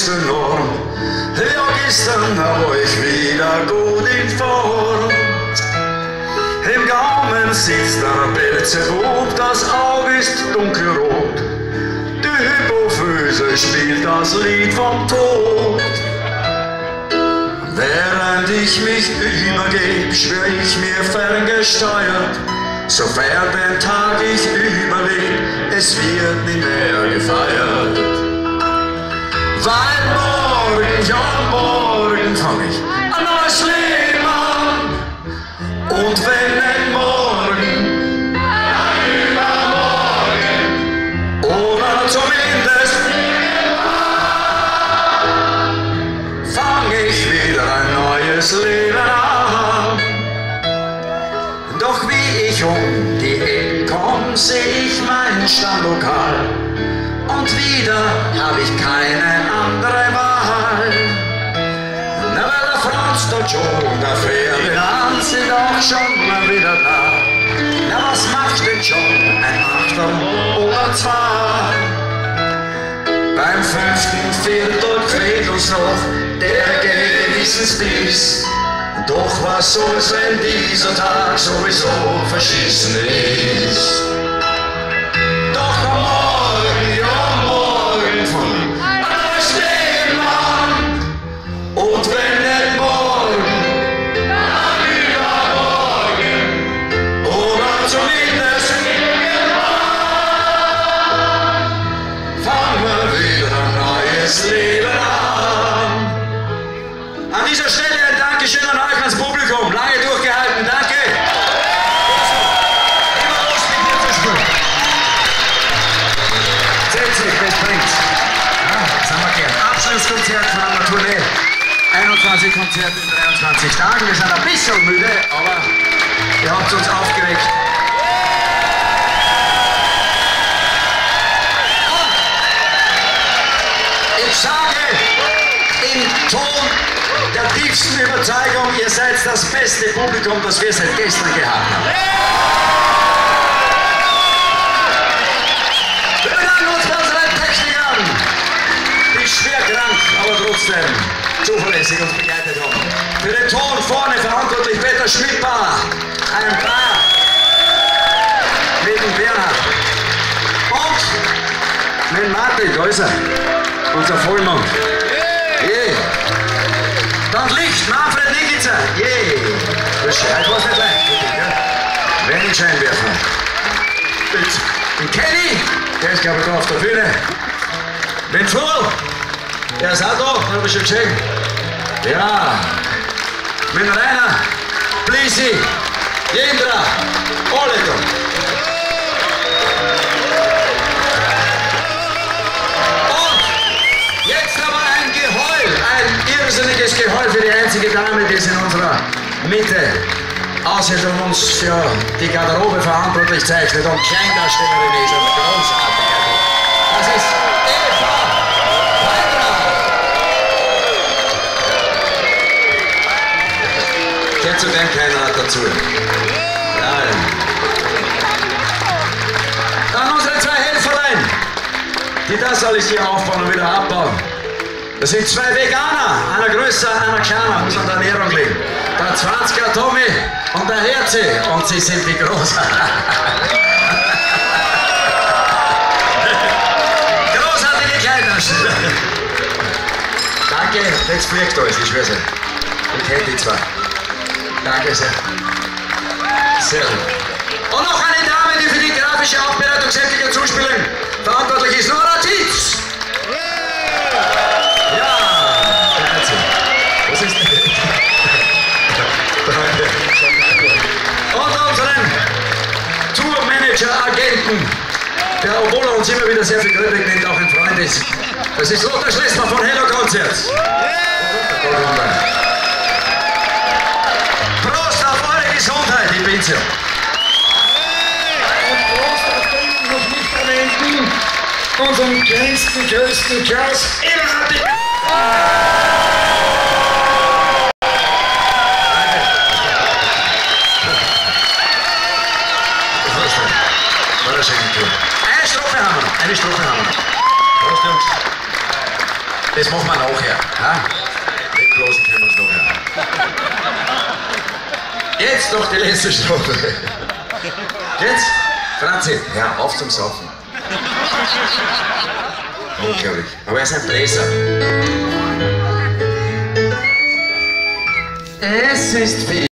enorm. Ja, gestern war ich wieder gut in Form. Im Gaumen sitzt der Beelzebub, das Auge ist dunkelrot. Die Hypophyse spielt das Lied vom Tod. Während ich mich übergeb, schwör ich mir ferngesteuert, sofern den Tag ich überleb, es wird nie mehr gefeiert. Weil morgen, ja morgen fang ich ein neues Leben an. Und wenn nicht morgen, dann übermorgen. Oder zumindest fang ich wieder ein neues Leben an. Doch wie ich um die Ecke komm, seh ich mein Stammlokal. Und wieder hab ich keine andere Wahl. Na, weil der Franz dort schon, der Ferdinand sind auch schon mal wieder da. Na, was macht denn schon ein Achter oder zwei? Beim 5. Viertel fehlt uns noch der Gewissensbiss. Doch was soll's, wenn dieser Tag sowieso verschissen ist? Doch am Morgen, ja morgen von alles Leben an. Und wenn nicht morgen, dann übermorgen. Oder zumindest fangen wir wieder ein neues Leben an. An dieser Stelle ein Dankeschön an euch ans Publikum. Lange durchgehalten, danke. Immer Lust mit mir zu spielen. Setz dich, das bringt's. Ja, das haben wir gern. Abschlusskonzert von einer Tournee. 21 Konzerte in 23 Tagen. Wir sind ein bisschen müde, aber ihr habt uns aufgeregt. Und ich sage im Ton der tiefsten Überzeugung, ihr seid das beste Publikum, das wir seit gestern gehabt haben. Wir bedanken uns bei unseren Technikern, die schwer krank, aber trotzdem zuverlässig uns begleitet haben. Für den Ton vorne verantwortlich Peter Schmidtbauer, ein Paar mit dem Bernhard. Und mit Martin, da ist er, unser Vollmond. Yeah. Dann Licht, Manfred Nigitzer. Yeah. Das schreit was nicht leicht. Ja. Wenn ich Scheinwerfer. Den Kenny, der ist glaube ich da auf der Bühne. Den Fuhl, der ist auch da, den hab ich schon gesehen. Ja. Mit Rainer, Blisi, Jendra, alle da. Irrsinniges Geheul für die einzige Dame, die es in unserer Mitte außer und uns für die Garderobe verantwortlich zeichnet und Kleindarstellerin ist. Also großartig. Das ist Eva Weintraub. Kennt zu dem keiner dazu. Ja. Dann unsere zwei Helferlein, die das alles hier aufbauen und wieder abbauen. Das sind zwei Veganer, einer größer, einer kleiner, muss an der Ernährung liegen. Der 20er Tommy und der Herzi, und sie sind die Großen. Großartige Kleindarsteller. Danke, jetzt fliegt alles, ich schwör's euch. Ich kenne die zwei. Danke sehr. Sehr gut. Und noch eine Dame, die für die grafische Aufbereitung sämtlicher Zuspielung verantwortlich ist, Nora Tietz. Was ist denn? Und unseren Tourmanager-Agenten, der, obwohl er uns immer wieder sehr viel Geld wegnimmt, auch ein Freund ist. Das ist Lothar Schlesmer von Hello Concerts. Prost auf eure Gesundheit, ich bin's ja. Und Prost auf den noch nicht erwähnten, unseren kleinsten, größten Klaus Eberhardt. Eine Strophe haben wir noch. Prost, Jungs. Das machen wir nachher. Ja? Wegblasen können wir es nachher. Jetzt noch die letzte Strophe. Jetzt, Franzi, hör auf zum Saufen. Unglaublich. Aber er ist ein Bläser. Es ist viel.